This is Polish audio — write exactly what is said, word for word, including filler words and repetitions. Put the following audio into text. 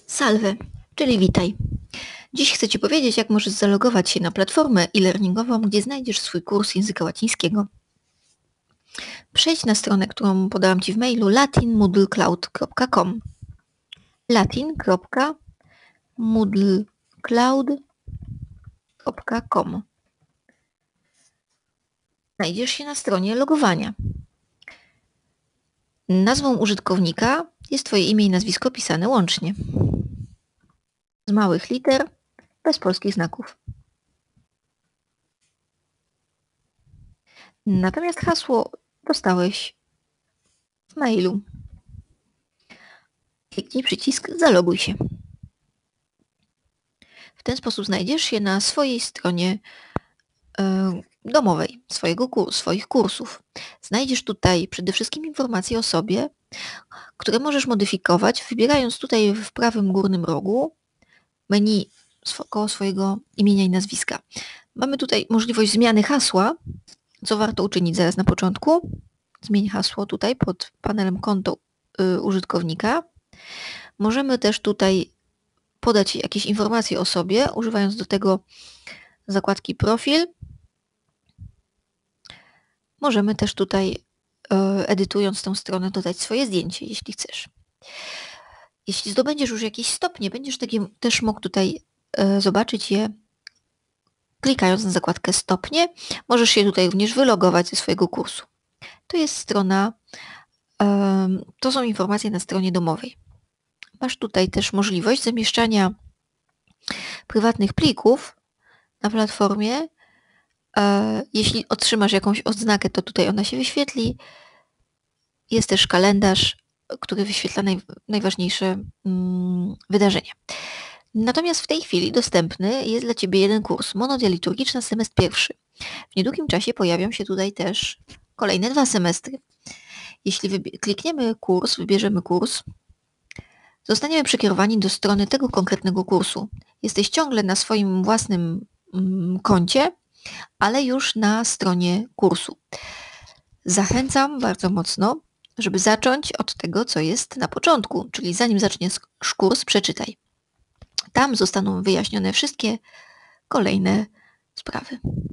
Salve, czyli witaj. Dziś chcę Ci powiedzieć, jak możesz zalogować się na platformę e-learningową, gdzie znajdziesz swój kurs języka łacińskiego. Przejdź na stronę, którą podałam Ci w mailu latin moodle cloud kropka com latin kropka moodle cloud kropka com. Znajdziesz się na stronie logowania. Nazwą użytkownika jest Twoje imię i nazwisko pisane łącznie. Z małych liter, bez polskich znaków. Natomiast hasło dostałeś w mailu. Kliknij przycisk Zaloguj się. W ten sposób znajdziesz się na swojej stronie y, domowej, swojego kur swoich kursów. Znajdziesz tutaj przede wszystkim informacje o sobie, które możesz modyfikować, wybierając tutaj w prawym górnym rogu menu koło swojego imienia i nazwiska. Mamy tutaj możliwość zmiany hasła, co warto uczynić zaraz na początku. Zmień hasło tutaj pod panelem konto y, użytkownika. Możemy też tutaj podać jakieś informacje o sobie, używając do tego zakładki profil. Możemy też tutaj, e, edytując tę stronę, dodać swoje zdjęcie, jeśli chcesz. Jeśli zdobędziesz już jakieś stopnie, będziesz takim, też mógł tutaj e, zobaczyć je, klikając na zakładkę stopnie. Możesz się tutaj również wylogować ze swojego kursu. To jest strona, e, to są informacje na stronie domowej. Masz tutaj też możliwość zamieszczania prywatnych plików na platformie. Jeśli otrzymasz jakąś odznakę, to tutaj ona się wyświetli. Jest też kalendarz, który wyświetla naj, najważniejsze mm, wydarzenia. Natomiast w tej chwili dostępny jest dla Ciebie jeden kurs, Monodia liturgiczna, semestr pierwszy. W niedługim czasie pojawią się tutaj też kolejne dwa semestry. Jeśli klikniemy kurs, wybierzemy kurs, zostaniemy przekierowani do strony tego konkretnego kursu. Jesteś ciągle na swoim własnym mm, koncie, ale już na stronie kursu. Zachęcam bardzo mocno, żeby zacząć od tego, co jest na początku, czyli zanim zaczniesz kurs, przeczytaj. Tam zostaną wyjaśnione wszystkie kolejne sprawy.